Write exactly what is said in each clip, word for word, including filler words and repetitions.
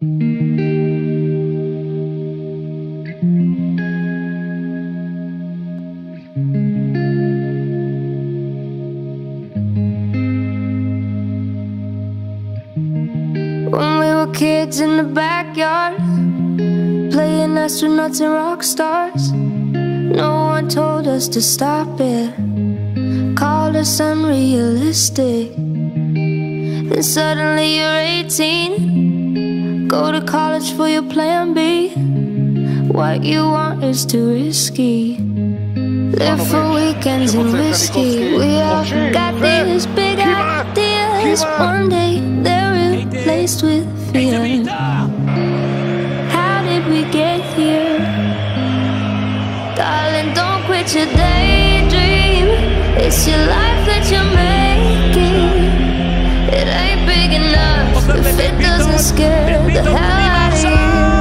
When we were kids in the backyard, playing astronauts and rock stars, no one told us to stop it, called us unrealistic. Then suddenly you're eighteen, go to college for your plan B. What you want is too risky. Live for weekends and whiskey. We all got these big ideas. One day they're replaced with fear. How did we get here? Darling, don't quit your daydream. It's your life that you're making. It ain't big enough if it doesn't scare the hell out of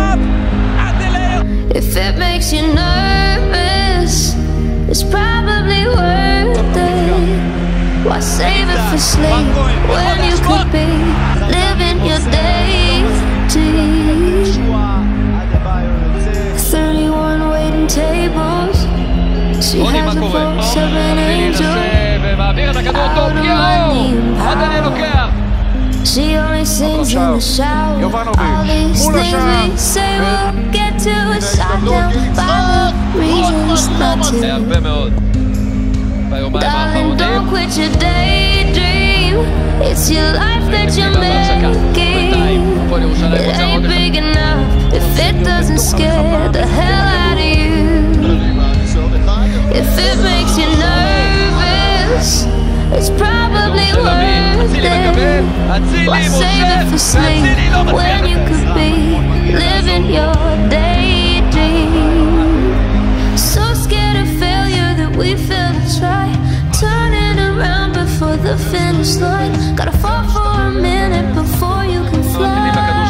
you. If it makes you nervous, it's probably worth it. Why save it for sleep when you could be living your daydream? Thirty-one waiting tables. She has a voice of an angel. Out of money and power. She only sings in the shower. All these things we say we'll get to is shot down by the reasons not to. Darling, don't quit your daydream. It's your life that you're making. It ain't big enough if it doesn't scare the hell out of you. If it makes you nervous, it's probably worth it. Why save it for sleep when you could be living your daydream? So scared of failure that we fail to try, turning around before the finish line. Gotta fall for a minute before you can fly.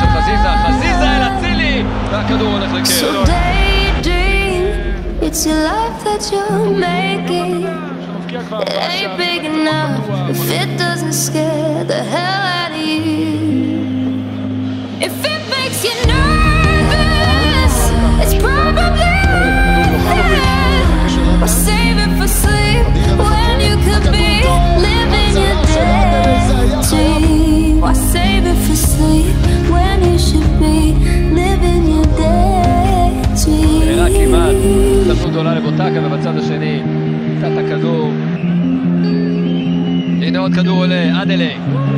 So daydream, it's your life that you're making. It ain't big enough if it doesn't scare the hell out of you. If it makes you nervous, it's probably worth it. Or save it for sleep when you could be living your daydream. Why save it for sleep when you should be living your daydream? נראה כמעט הזדמנות גדולה לבוטקה, ובצד השני נתת הכדור. הנה עוד כדור עולה, אדלי.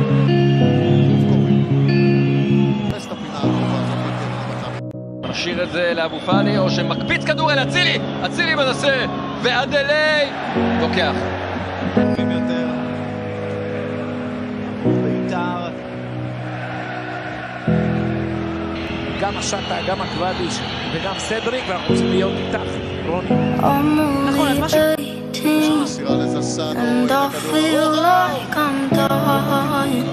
משאיר את זה לאבו פאני, או שמקפיץ כדור אל אצילי. אצילי מנסה, ואדלי לוקח. גם השטה, גם הקוואדיש וגם סדריק, ואנחנו רוצים להיות איתך, רוני. נכון, אז משהו... And I feel like I'm dying.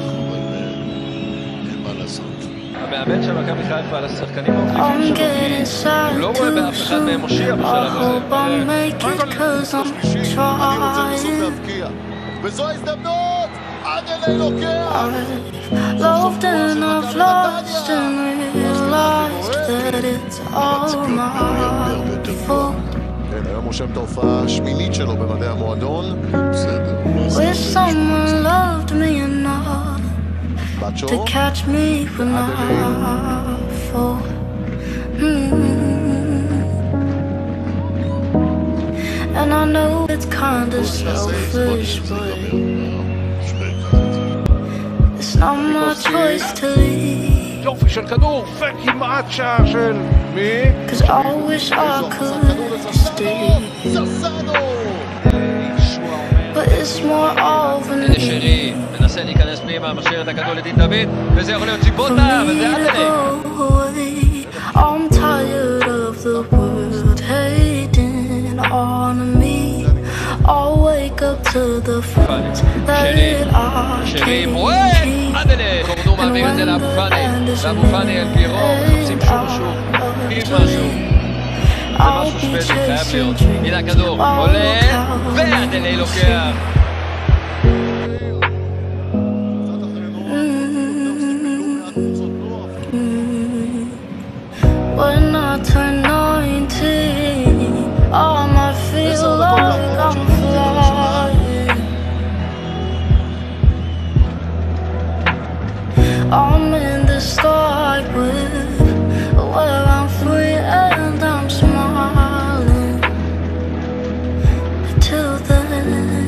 המאמן של מכבי חיפה על השחקנים I'm getting sad הוא לא רואה באף אחד מהם מושיע בשלב הזה. וזו ההזדמנות! אדלי לוקח! I've loved and I've lost and realized that it's all my fault. כן, היום הוא שם את ההופעה השמינית שלו במדעי המועדון. בסדר. Wish someone loved me enough to catch me when I fall. And I know it's kinda selfish, but it's not my choice to leave. יופי של כדור, וכמעט שער של מי? Cause I wish I could stay, but it's more of an הנה שרי, מנסה להיכנס פנימה, משאיר את הכדור לדין דוד, וזה יכול להיות צ'יבוטה, וזה אדלי. I'm tired of the world hating on me. I'll wake up to the fact that I can't keep. אדלי, קורדור מעביר את זה לאבו פאני, ואבו פאני אל פירו, מחפשים שוב ושוב, עם משהו. זה משהו שפטי חייב להיות. הנה הכדור, עולה, ואדלי לוקח. When I turn nineteen, I might feel like I'm flying. I'm in the sky with where I'm free and I'm smiling. Till then,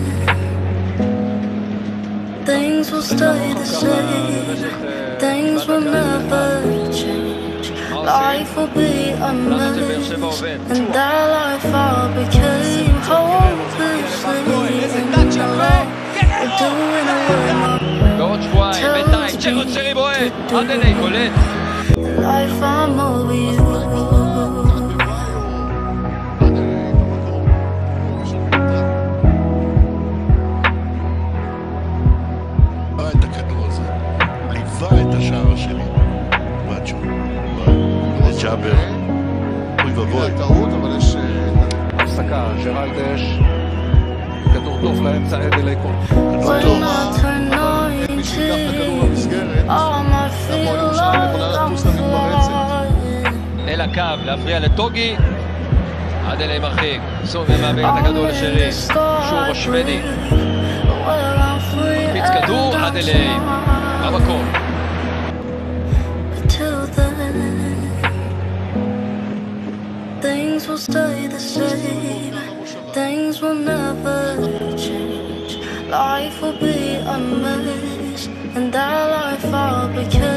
things will stay the same. Things will never change. Life will be a mess, and that life I became hopelessly alone. We're doing away my בעוד שבועיים, בינתיים, ג'רון שרי בועט, עד אלי קולט. life I'm over you. את הכדור הזה, ליווה את השער השני, מאצ'ו, לג'אבר, אוי ובוי. טעות, אבל יש... הפסקה, ג'רלדש, כדור טוב לאמצע, אדלי קולט. When I turn nineteen, I might feel like I'm flying. אל הקו, להפריע לטוגי. עד אלי מרחיק. סונגרן מעביר את הכדור לשרי. שוב השוודי. מקפיץ כדור, עד אלי. במקום. Till then, things will stay the same. Things will never change. Life will be a mess, and that life I became.